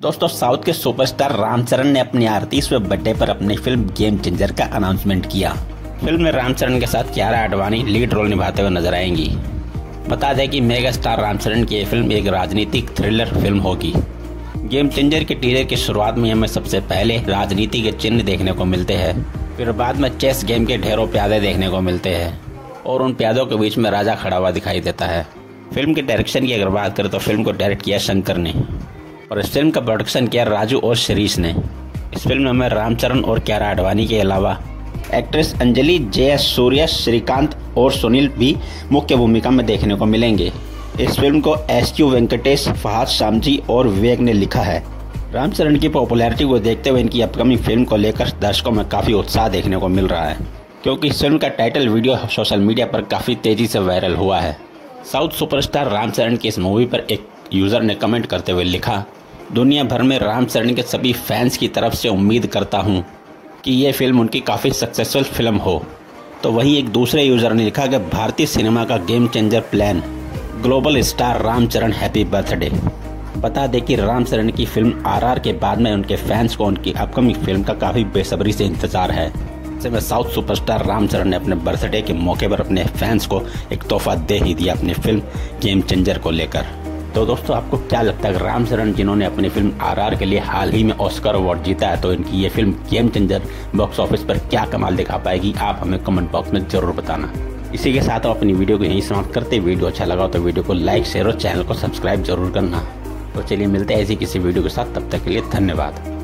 दोस्तों, साउथ के सुपरस्टार रामचरण ने अपने 38वें बर्थडे पर अपनी फिल्म गेम चेंजर का अनाउंसमेंट किया। फिल्म में रामचरण के साथ कियारा आडवाणी लीड रोल निभाते हुए नजर आएंगी। बता दें कि मेगा स्टार रामचरण की यह फिल्म एक राजनीतिक थ्रिलर फिल्म होगी। गेम चेंजर के टीजर की शुरुआत में हमें सबसे पहले राजनीति के चिन्ह देखने को मिलते हैं, फिर बाद में चेस गेम के ढेरों प्यादे देखने को मिलते हैं और उन प्यादों के बीच में राजा खड़ा हुआ दिखाई देता है। फिल्म के डायरेक्शन की अगर बात करें तो फिल्म को डायरेक्ट किया शंकर ने और इस फिल्म का प्रोडक्शन किया राजू और शिरीष ने। इस फिल्म में हमें रामचरण और कियारा आडवाणी के अलावा एक्ट्रेस अंजलि, जयसूर्या, श्रीकांत और सुनील भी मुख्य भूमिका में देखने को मिलेंगे। इस फिल्म को एस.क्यू. वेंकटेश, फहाद शामजी और विवेक ने लिखा है। रामचरण की पॉपुलैरिटी को देखते हुए इनकी अपकमिंग फिल्म को लेकर दर्शकों में काफ़ी उत्साह देखने को मिल रहा है, क्योंकि इस फिल्म का टाइटल वीडियो सोशल मीडिया पर काफ़ी तेज़ी से वायरल हुआ है। साउथ सुपरस्टार रामचरण की इस मूवी पर एक यूज़र ने कमेंट करते हुए लिखा, दुनिया भर में रामचरण के सभी फैंस की तरफ से उम्मीद करता हूं कि ये फिल्म उनकी काफ़ी सक्सेसफुल फिल्म हो। तो वहीं एक दूसरे यूज़र ने लिखा कि भारतीय सिनेमा का game changer plan, global star Ram Charan happy birthday. बता दें कि रामचरण की फिल्म आरआर के बाद में उनके फैंस को उनकी अपकमिंग फिल्म का काफ़ी बेसब्री से इंतजार है। ऐसे में साउथ सुपरस्टार रामचरण ने अपने बर्थडे के मौके पर अपने फैंस को एक तोहफा दे ही दिया अपनी फिल्म गेम चेंजर को लेकर। तो दोस्तों, आपको क्या लगता है, रामचरण जिन्होंने अपनी फिल्म आरआर के लिए हाल ही में ऑस्कर अवार्ड जीता है, तो इनकी ये film game changer box office पर क्या कमाल दिखा पाएगी? आप हमें कमेंट बॉक्स में जरूर बताना। इसी के साथ हम अपनी वीडियो को यहीं समाप्त करते। वीडियो अच्छा लगा तो वीडियो को लाइक, शेयर और चैनल को सब्सक्राइब जरूर करना। तो चलिए मिलते हैं ऐसी किसी वीडियो के साथ, तब तक के लिए धन्यवाद।